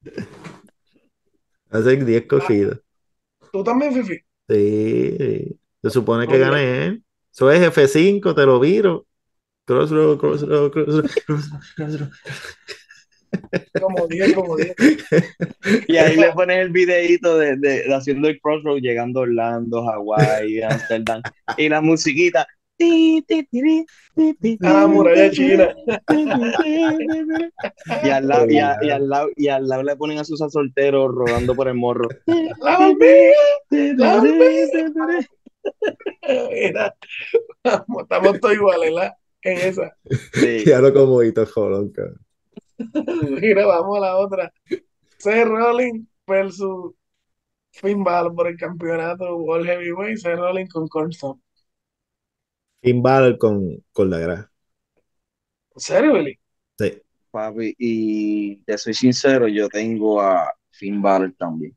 Hace diez Ah, cogidas. ¿tú también, Fifi? Sí, sí. Se supone que Muy bien. gane él. Eso es F cinco, te lo viro. Crossroad, crossroad, crossroad, crossroad, crossroad. Como diez, como diez. Y ahí le pones el videíto de, de, de haciendo el Crossroad llegando a Orlando, Hawái, Amsterdam. Y la musiquita. Ti, ti, tiri, ti, ti, A la ti, muralla ti, tiri, china. ti, ti, ti, ti, tiri. Y al lado, y, a- y al lado, y al lado le ponen a Susan Soltero rodando por el morro. Ti, La ti, ti, hormiga, ti, la ti, ti, hormiga. ti, ti. Mira, estamos, estamos todos iguales, ¿la? En esa. Sí, Ya lo como hito, jolón, cabrón. Mira, vamos a la otra. Seth Rollins versus Finn Balor por el campeonato World Heavyweight. Seth Rollins con Cornstone. Finn Balor con, con la grasa. ¿En serio, Billy? Sí, papi. Y te soy sincero, yo tengo a Finn Balor también.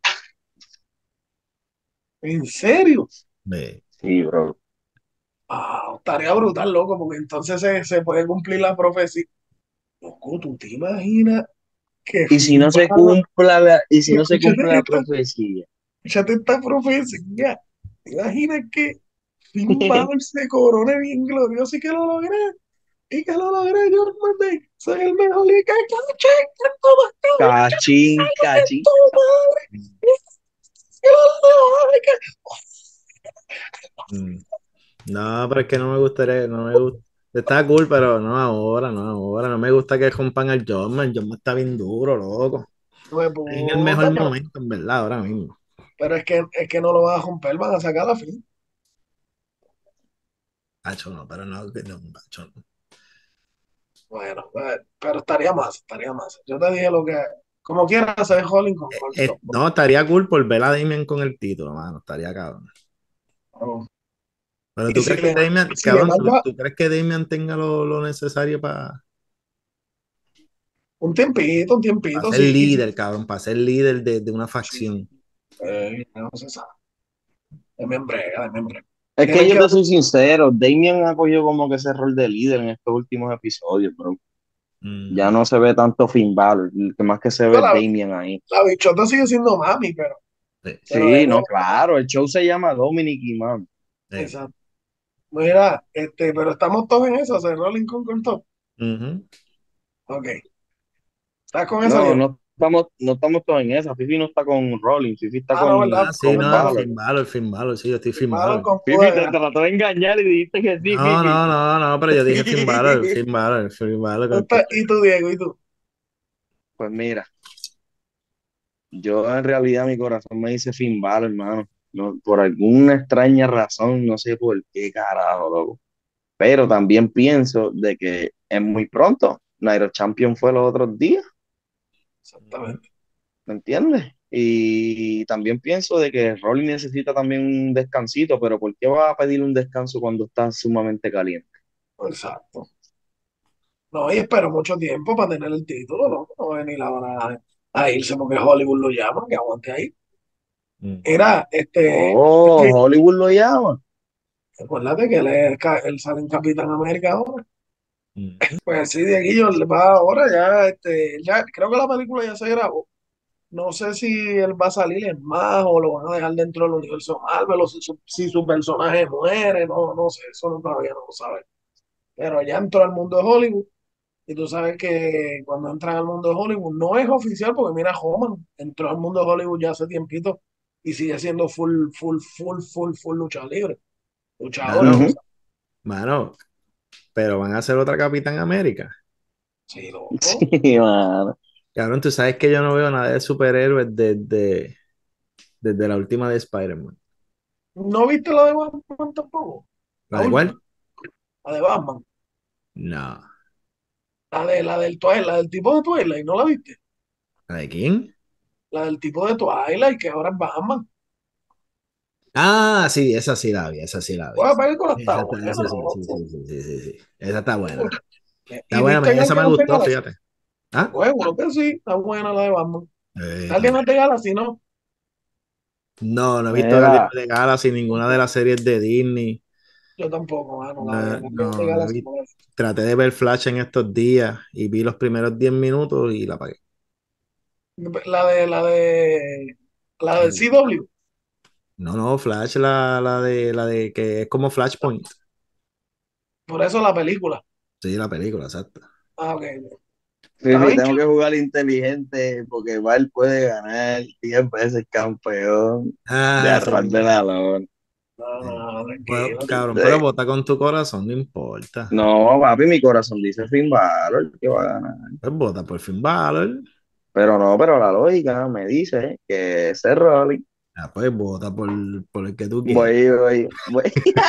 ¿En serio? me- Sí, bro. Ah, estaría brutal, loco, porque entonces se, se puede cumplir la profecía. Loco, ¿tú te imaginas que Y si Finn no se Balor, cumpla la, y si no se cumple escúchate la esta, profecía, escúchate esta profecía? ¿Te imaginas que Finn Balor se corone bien glorioso y que lo logré? Y que lo logré, George Monday. Soy el mejor y que caché, que todo está bien, cachín, que cachín. todo madre. Que lo mejor y que... mm. No, pero es que no me gustaría, no me gusta. Está cool, pero no ahora, no ahora. No me gusta que rompan al Jordan. El Jordan está bien duro, loco. No me En el mejor puta, pero, momento, en verdad, ahora mismo. pero es que, es que no lo van a romper, van a sacar la fin. Hacho, no, pero no, que no, hacho, no. Bueno, eh, pero estaría más, estaría más. Yo te dije lo que, como quieras hacer Holling con Eh, Goldstone. no, estaría cool por ver a Damian con el título, mano. Estaría cabrón. ¿No? Pero Y tú si crees que le, Damian, si le cabrón, ¿tú, manda tú crees que Damian tenga lo, lo necesario para un tiempito, un tiempito, ser sí, y si, líder, cabrón, para ser líder de, de una sí, facción? eh, no se sabe. De membrega, de membrega. Es que Tienen yo que te soy sincero, Damian ha cogido como que ese rol de líder en estos últimos episodios, bro. Ya Ujú. no se ve tanto Finn Balor, el que más que se ve es la, Damian ahí. la bichota sigue siendo mami, pero, Sí, pero Sí, él no, es, claro, el show se llama Dominic y Man. sí. exacto. Mira, este, pero estamos todos en eso, hacer Rolling con Goldstone. Ujú. Ok. ¿Estás con esa, No, Diego? no estamos, no estamos todos en esa. Fifi no está con Rollins, Fifi está Ah, no, ¿verdad? con, Ah, sí, con no, el ¿Verdad? Balor. Finn Balor, Finn Balor, sí, yo estoy Finn Balor Balor. con jugo Fifi de te grasa. trató de engañar y dijiste que sí, No, Fifi. no, no, no, pero yo dije Finn Balor, Finn Balor, Finn Balor con el que estoy. ¿Y tú, Diego? ¿Y tú? Pues mira, yo en realidad mi corazón me dice Finn Balor, hermano. No, por alguna extraña razón, no sé por qué carajo, loco. Pero también pienso de que es muy pronto. Nairo Champion fue los otros días, Ujú. Exactamente. ¿me entiendes? Y también pienso de que Rolling necesita también un descansito, pero ¿por qué va a pedir un descanso cuando está sumamente caliente? Exacto. No, y espero mucho tiempo para tener el título, ¿no? No va a venir ahora a, a irse porque Hollywood lo llama, que aguante ahí. Mm. Era, este, Oh, Fifi, Hollywood lo llama. acuérdate que él, es ca- él sale en Capitán América ahora. Ujú. Pues sí, Dieguillo, le va ahora ya, este, ya, creo que la película ya se grabó. No sé si él va a salir en más o lo van a dejar dentro del universo Marvel o si su, si su personaje muere, no, no sé, eso no, todavía no lo sabe. Pero ya entró al mundo de Hollywood y tú sabes que cuando entran al mundo de Hollywood no es oficial porque mira, Homan entró al mundo de Hollywood ya hace tiempito y sigue siendo full, full, full, full, full lucha libre, luchador, tú Mano, Ujú. sabes. mano, pero van a hacer otra Capitán América. Sí, Sí, loco. mano. Cabrón, tú sabes que yo no veo nada de superhéroes desde, desde la última de Spider-Man. ¿No viste la de Batman tampoco? ¿La La de última, cuál? la de Batman. No. La de la del Twilight, la del tipo de Twilight, ¿no la viste? ¿La de quién? La del tipo de Twilight, que ahora es Batman. Ah, sí, esa sí la vi, esa sí la vi. Pues la película está Esa está, buena, esa sí, sí, loco. sí, sí, sí, sí, sí. Esa está buena. Está Y buena, viste me- esa me Guardianes de gustó, Galaxy. fíjate. ¿Ah? Pues bueno que sí, está buena la de Batman. Eh, está Guardianes buena. de Galaxy, ¿no? No, no he visto Guardianes Mira, de Galaxy, ninguna de las series de Disney. Yo tampoco, mano, la de No, Guardianes de no, no he Galaxy. visto. No la he visto. Traté de ver Flash en estos días y vi los primeros diez minutos y la apagué. La de, la de, la de C W. No, no, Flash, la, la de la de que es como Flashpoint. Por eso la película. Sí, la película, exacto. Ah, ok. Está Fifi, bien tengo que chévere. jugar inteligente porque Val puede ganar diez veces campeón de Ah, arras de sí. la lona. No, no, Bueno, tranquilo. cabrón, pero Sí. vota con tu corazón, no importa. No, papi, mi corazón dice Finn Balor que va a ganar. Pues vota por Finn Balor. Pero no, pero la lógica me dice que ese Rolling. Ah, pues vota por, por el que tú quieras. Voy, voy, voy,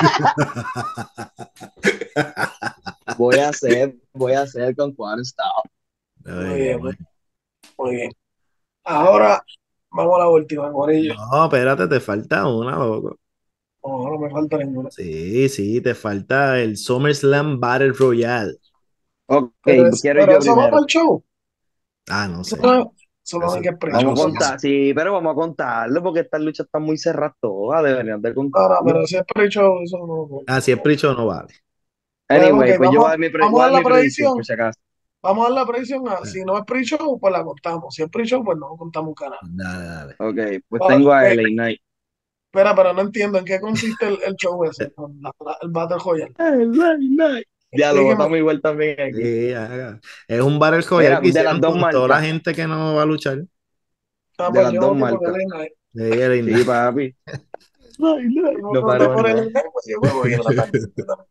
voy a hacer, voy a hacer con cuál stop. Muy Ay, bien, muy, ay. muy bien. Ahora vamos a la última, Corillo. No, espérate, te falta una, loco. No, no me falta ninguna. Sí, sí, te falta el SummerSlam Battle Royale. Ok, Pero, es, quiero ir pero yo eso va para primero. el show. Ah, no Eso sé. no, eso no hay Eso, que ah, Vamos a pre-show. no sé. Eso, contar, sí, pero vamos a contarlo porque estas luchas están muy cerradas todas, deberían de no, no, contarlo. pero si es pre-show, eso no, no, Ah, si es no. pre no vale. Pues, ok, Anyway, pues yo voy a vamos, dar mi, pre- vamos voy a a dar dar la mi predicción por predicción. si acaso. Vamos a dar la predicción. ah, Si Eh, no es pre-show, pues la contamos. Si es pre-show, pues no contamos un canal. Dale, dale. Ok, pues Ah, tengo a eh, L A Knight. espera, pero no entiendo en qué consiste el, el show ese, la- la- el Battle Royale. L A Knight. Ya lo Explíqueme. votamos igual también aquí. Sí, haga. Es un Battle Royale Mira, que de las hicieron dos con toda la marcas, gente que no va a luchar. Ah, de pues las yo dos voto por marcas. el Knight. De Elena. Sí, papi. L A Yo Knight. no No voté paro más por el nada. Knight, pues yo me voy en la tarjeta.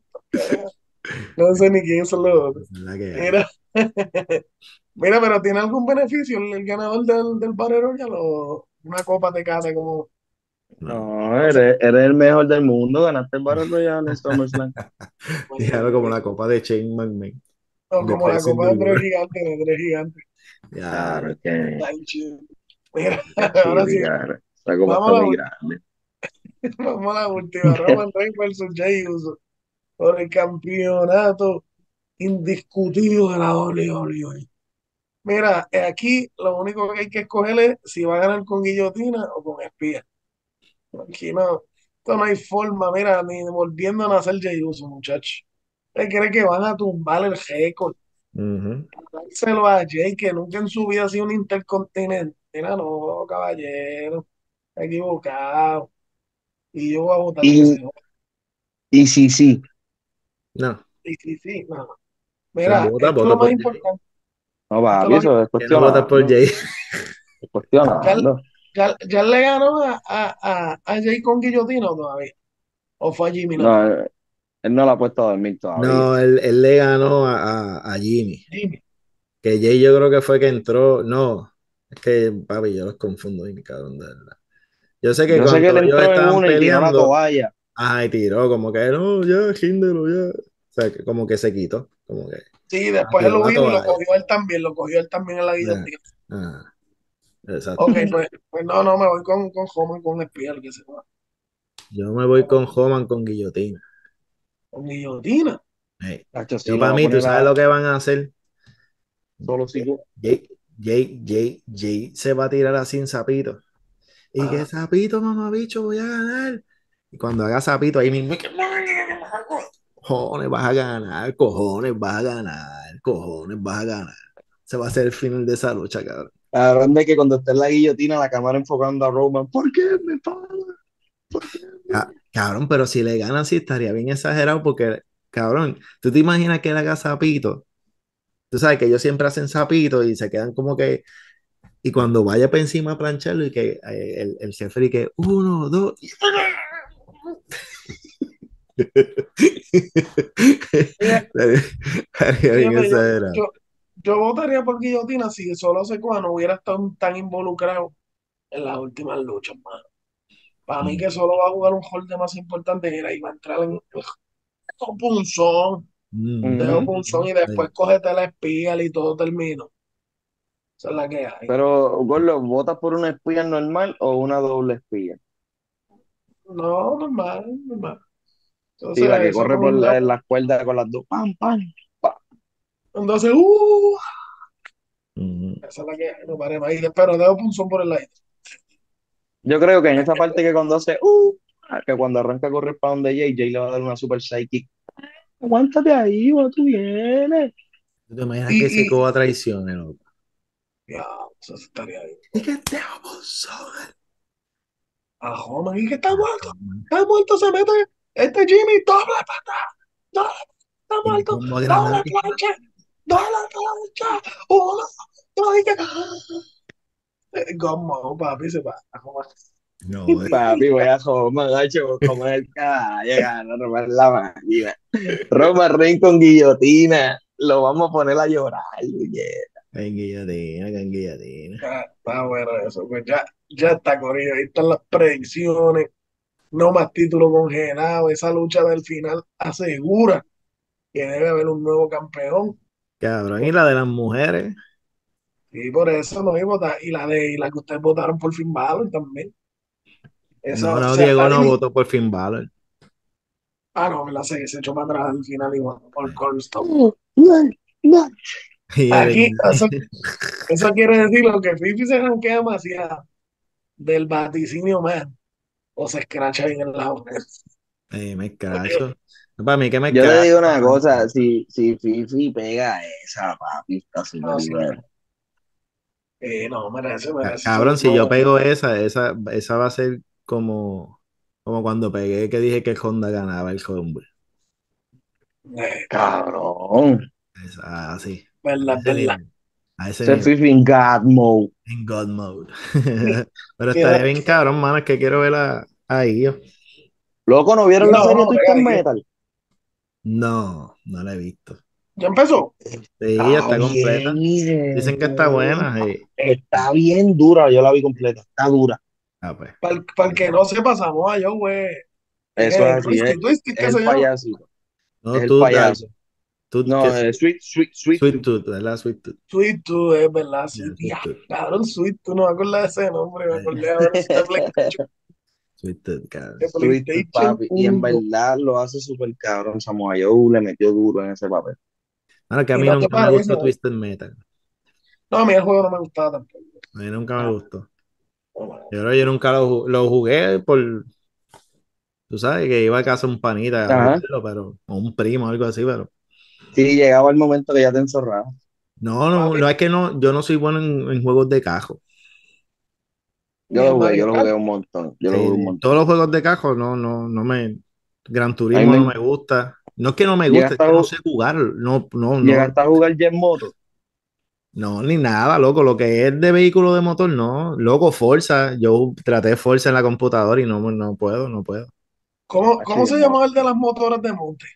No sé ni quién son los otros. ¿Verdad que hay? Mira, mira, pero ¿tiene algún beneficio el, el ganador del, del Battle Royale o una copa de cate como, No. No, no sé, eres, eres el mejor del mundo. Ganaste el Battle Royale en SummerSlam. muy bien, Dígalo muy como bien. la copa de Shane McMahon. No, De como la peso copa de tres indoloro. gigantes, de tres gigantes. Ya, Claro, es que, Está bien chido. Mira, que ahora sí, chido, cara. Esa copa vamos está a la, muy ul- grande. vamos a la última. Roman Reigns versus Jey Uso por el campeonato indiscutido de la W W E. Mira, eh, aquí lo único que hay que escoger es si va a ganar con guillotina o con espía. Aquí no, esto no hay forma, mira, ni volviendo a nacer Jey Uso, muchachos. ¿Usted cree que van a tumbar el récord? ujú. Dárselo a Jay, que nunca en su vida ha sido un intercontinente. Mira, no, caballero, está equivocado. Y yo voy a votar que Y, se joda. y sí, sí. No, Sí, sí, sí, no. pues Mira, vota, esto es vota lo más por Jay. importante. No, Esto es papi, lo eso es Que no vota por cuestionando. Jay. Es Ya, cuestionando. ya, ya le ganó a, a, a, a Jay con guillotina o todavía. O fue a Jimmy nada No, más. él, él no la ha puesto a dormir todavía. No, él, él le ganó a, a, a Jimmy. Jimmy. Que Jay yo creo que fue que entró. No, es que, papi, yo los confundo bien, cabrón, de verdad. Yo sé que Yo sé que él cuando ellos entró en estaban una y tiró la peleando, toalla. ay, tiró, como que no, ya, gíndelo, ya. O sea, que como que se quitó, como que Sí, ah, después él tiró lo la vino y lo toalla. cogió él también, lo cogió él también en la Ah, guillotina. ah, exacto. Ok, pues, pues no, no, me voy con, con Homan, con Espiel, que se va. Yo me voy con Homan con guillotina. Con guillotina. Ey. Tacho, Yo sí, lo para va a mí, ¿tú poner sabes a lo que van a hacer? solo sigo. Jay, Jay, Jay, Jay se va a tirar así en sapito. Y que Ah, sapito, mamabicho, voy a ganar. Y cuando haga sapito, ahí mismo, y que, cojones vas a ganar, cojones vas a ganar, cojones vas a ganar. Se va a ser el final de esa lucha, cabrón. Cabrón, de que cuando esté en la guillotina, la cámara enfocando a Roman, ¿por qué me paga? ¿Por qué Ca- Cabrón, pero si le ganan, sí estaría bien exagerado porque, cabrón, ¿tú te imaginas que él haga sapito? Tú sabes que ellos siempre hacen sapito y se quedan como que, y cuando vaya para encima a plancharlo y que eh, el, el jefe y que uno, dos, y- Fíjate, estaría bien fíjate, yo, exagerado. yo, yo votaría por guillotina si solo Sikoa no hubiera estado tan involucrado en las últimas luchas, mano. Para mí Mm, que solo va a jugar un hold más importante era y va a entrar en el punzón, dejo mm, Ujú. punzón y sí. después cógete la espía y todo termino. Esa es la que hay. Pero, Gordo, ¿votas por una espía normal o una doble espía? No, normal, normal. Sí, la que Entonces, corre solo por un la- las cuerdas con las dos. ¡Pam, pam! Pa. entonces, uh, Mm. esa es la que hay, no paré más. Y pero dejo punzón por el lado. Yo creo que en esa parte que cuando hace, uh, que cuando arranca a correr para donde Jay, Jay le va a dar una super psychic. Aguántate ahí, o tú vienes. ¿Tú te imaginas Y, que ese y, coba traicione, loco? ya, eso estaría bien. ¿Y qué te vamos a ver? A Homan, y que está muerto, está muerto, se mete este Jimmy, doble pata, doble, está Y el muerto, combo grande. doble plancha, doble plancha, uno, dos, y que... Como, papi, se va a Homan. No, eh. Papi, voy a Roma, gacho, como el caballo, gana, robar la máquina. Roma Reigns con guillotina. Lo vamos a poner a llorar, oye. En guillotina, en guillotina. Ya, está bueno eso, pues ya, ya está corrido, ahí están las predicciones, no más título congelado, esa lucha del final asegura que debe haber un nuevo campeón. Cabrón, y la de las mujeres. Y por eso no iba a votar. Y la de y la que ustedes votaron por Finn Balor también. No, Esa, o no, sea, Diego está no dividida. votó por Finn Balor. Ah, no, me la sé, se echó para atrás al final igual, por Cornerstone. Y Aquí, el, eso, eso quiere decir lo que Fifi se ranquea demasiado del vaticinio man. O se escracha bien en la hora. eh, me escracho. Para mí que me Yo te escracho. digo una cosa, si, si Fifi pega esa, papi, está super No, sí. nivel. Eh, no, merece, Ca- merece ser Cabrón, el si yo nuevo. pego esa, esa, esa va a ser como, como cuando pegué que dije que Honda ganaba el Rumble. Eh, Cabrón. Esa, así. A verdad, ese verdad. nivel. A ese Ese nivel. Fifi en God mode. En God mode. Mi- Pero estaría Mira, bien cabrón, mano, es que quiero verla ahí yo. Loco, ¿no vieron la mira, serie vamos, Twisted pégale, que Metal? No, no la he visto. ya empezó. Sí, ya Está está bien, completa. Dicen que está hijo. buena. Sí. Está bien dura, yo la vi completa. Está dura. Ah, pues. Para el, para el que no sepa, Samoa Joe, güey. Eso es ¿Qué? así, es, Twisty, Twisty, es ¿qué el se llama? payasito. Es No, el tú, dale. payaso. Tú, No, que eh, Sweet, Sweet, Sweet Sweet Tooth. Tooth, ¿verdad? Sweet Tooth. Sweet Tooth, es verdad, Ya, Sweet. Ya, Sweet Tooth. cabrón, Sweet Tooth, no me acuerdo de ese nombre, me Eh, acordé ahora de PlayStation, Sweet Tooth, cabrón. de Sweet Tooth, PlayStation papi. Y en uno. verdad lo hace súper cabrón. Samoa Joe le metió duro en ese papel. Bueno, que a Y mí no te nunca me parece, gustó ¿no? Twisted Metal. No, a mí el juego no me gustaba tampoco. A mí nunca me Ah, gustó. no, no. Yo creo que yo nunca lo, ju- lo jugué por, tú sabes, que iba a casa un panita a Ajá. jugarlo, pero, o un primo o algo así, pero Sí, llegaba el momento que ya te enzorraba. no, no, Papi, no es que no, yo no soy bueno en, en juegos de cajo. ni Yo lo el jugué, yo Mario lo Kart. jugué un montón. Yo lo jugué un Sí, montón. todos los juegos de cajo no, no, no me, Gran A mí Turismo no me me gusta. No es que no me guste, es llegaste a, que no ju- sé jugar, no, no, no, llegaste a jugar Jet Moto. no, ni nada, loco. Lo que es de vehículo de motor, no. Loco, Forza. Yo traté Forza en la computadora y no, no puedo, no puedo. ¿Cómo, Hacho, cómo Jet se Moto. llamaba el de las motoras de monte?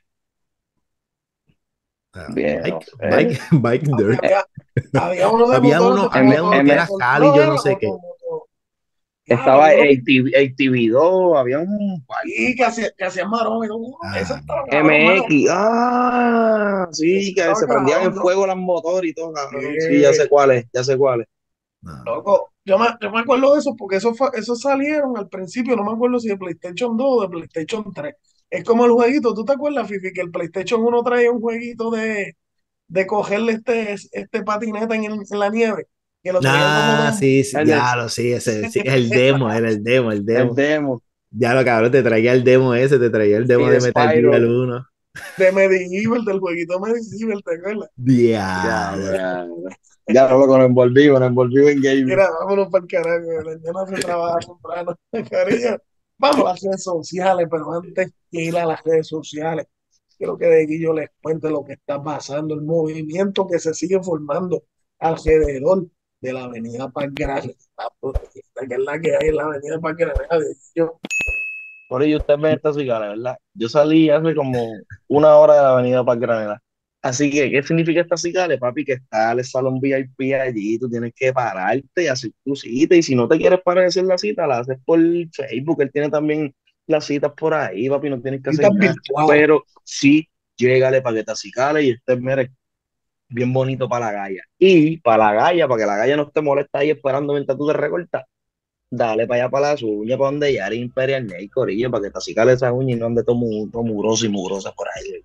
O sea, Bien, no bike, sé. bike, bike Papi, dirt. había, había uno de Había motoras de uno, M, había uno motor, que M, era motor. Cali, No, yo era no sé motor, qué. motor. Diablo, estaba había uno que, A T V, A T V dos, había un par, y un que par. hacía, que hacía marón. Y todo. Ese Ah, estaba cabrón, mano. M X, ah, Ese sí, que estaba se prendían en cabrón, ¿no? fuego las motores y todo, cabrón. Sí, ya Eh, sé cuál es, ya sé cuál es. no. loco, yo me, yo me acuerdo de eso porque eso fue, eso salieron al principio, no me acuerdo si de PlayStation dos o de PlayStation tres. Es como el jueguito, ¿tú te acuerdas, Fifi, que el PlayStation uno traía un jueguito de, de cogerle este, este patinete en, el- en la nieve, que lo traían como Ah, dos. sí, sí, El, de- ya lo sí, ese, sí, el demo, era el demo, el el demo. demo Ya lo cabrón, te traía el demo ese, te traía el y demo de de Metal Gear Spyro. uno. de Medieval, del jueguito Medieval, ¿te acuerdas? Ya, Diablo. ya, ya, loco, nos envolvimos, nos envolvimos en gaming. Mira, vámonos para el carajo, ya no se trabaja temprano. Cariño, vamos a las redes sociales, pero antes de ir a las redes sociales, quiero que de aquí yo les cuente lo que está pasando, el movimiento que se sigue formando alrededor de la avenida Parque Granada, la protesta que es la que hay en la avenida Parque Granada. Yo, Por ello usted ve esta cigala, ¿verdad? Yo salí hace como una hora de la avenida Parque Granada. Así que, ¿qué significa esta cigala, papi? Que está el salón V I P allí, tú tienes que pararte y hacer tu cita. Y si no te quieres parar a hacer la cita, la haces por Facebook. Él tiene también las citas por ahí, papi, no tienes que hacer citas nada. virtuales. Pero sí, llégale para que te acicale y estés, mire, bien bonito para la galla. Y para la galla, para que la galla no te moleste ahí esperando mientras tú te recortas, dale para allá para las uñas, para donde ya era Imperial Nail, corillo, para que te acicale esa uña y no ande todo, mu- todo mugroso y mugrosa por ahí.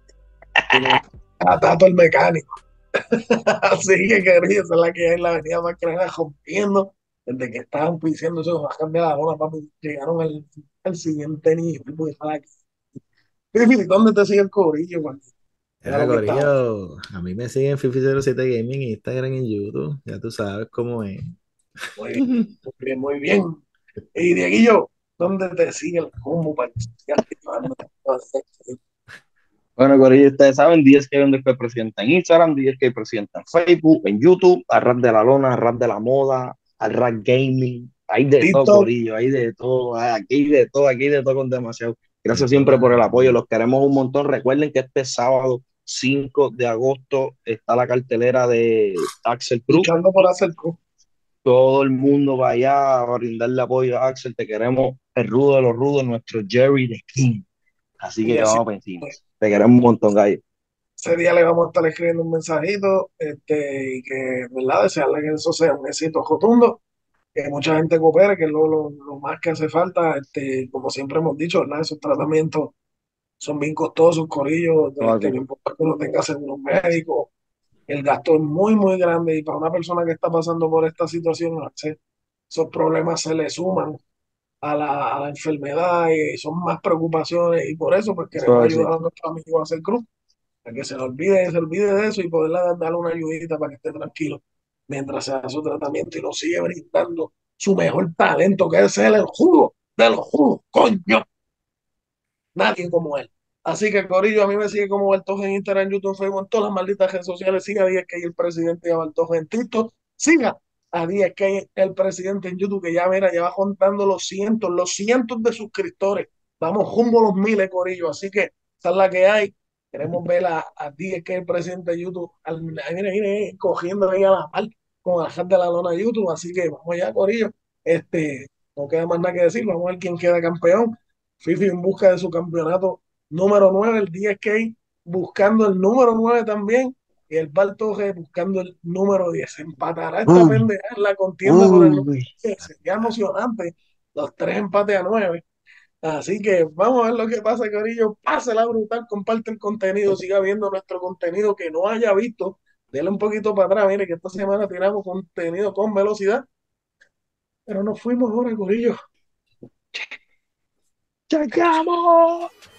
Tato el mecánico. Así que, querido, esa es la que hay en la avenida Macarena rompiendo. Desde que estaban pidiendo eso, bajan de la hora, papi, llegaron al, al siguiente nivel. Pues, para aquí. Fifi, ¿dónde te sigue el corillo, man? Mira Mira, lo que está. Corillo, a mí me siguen Fifi cero siete Gaming en Instagram y en YouTube. Ya tú sabes cómo es. Muy bien, muy bien, muy bien. Y Dieguillo, ¿dónde te sigue el combo para que sigas activando? Bueno, corillo, ustedes saben, diez K Underscore Presidenta en Instagram, diez K Presidenta en Facebook, en YouTube, a Rap de la Lona, a Rap de la Moda, al Rap Gaming, hay de todo, TikTok, corillo, hay de todo, aquí hay de todo, aquí hay de todo con demasiado. De Gracias siempre todas, por de el apoyo, todas. los queremos un montón. Recuerden que este sábado cinco de agosto está la cartelera de Axel Cruz. luchando por hacer cruz. Todo el mundo va allá a brindarle apoyo a Axel. Te queremos el rudo de los rudos, nuestro Jerry the King. Así Y que así, vamos para encima. Te queremos un montón, gallo. ese día le vamos a estar escribiendo un mensajito, este, y que, ¿verdad? Desearle que eso sea un éxito rotundo, que mucha gente coopere, que es lo, lo, lo más que hace falta, este, como siempre hemos dicho, ¿verdad? Esos tratamientos son bien costosos, corillos, Todo este, así. no importa que uno tenga seguro médico, el gasto es muy, muy grande y para una persona que está pasando por esta situación, ¿sí? Esos problemas se le suman a la, a la enfermedad y son más preocupaciones y por eso pues queremos Todo así. ayudar a nuestro amigo a hacer cruz, a que se le olvide, se olvide de eso y poderle dar- darle una ayudita para que esté tranquilo mientras se hace su tratamiento y nos sigue brindando su mejor talento, que es ser el jugo de los jugos, coño, nadie como él. Así que, Corillo, a mí me sigue como Baltoja en Instagram, YouTube, Facebook, en todas las malditas redes sociales. Siga a diez que hay el presidente de Baltoja en TikTok. Siga a diez que hay el presidente en YouTube, que ya, mira, ya va contando los cientos, los cientos de suscriptores. Vamos rumbo a los miles, Corillo. Así que, esa es la que hay. Queremos ver a, a diez que hay el presidente de YouTube. Al, mire, mire, cogiendo ahí a la par con la gente de la lona de YouTube. Así que vamos allá, Corillo. Este, no queda más nada que decir. Vamos a ver quién queda campeón. Fifi en busca de su campeonato número nueve, el diez K buscando el número nueve también, y el Baltoje buscando el número diez. Empatará esta Uy, pendeja en la contienda por el número uy. diez. Sería emocionante. Los tres empates a nueve. Así que vamos a ver lo que pasa, Corillo. Pásela brutal, comparte el contenido, siga viendo nuestro contenido que no haya visto. Dele un poquito para atrás. Mire que esta semana tiramos contenido con velocidad, pero nos fuimos ahora, Corillo. ¡Chequeamos!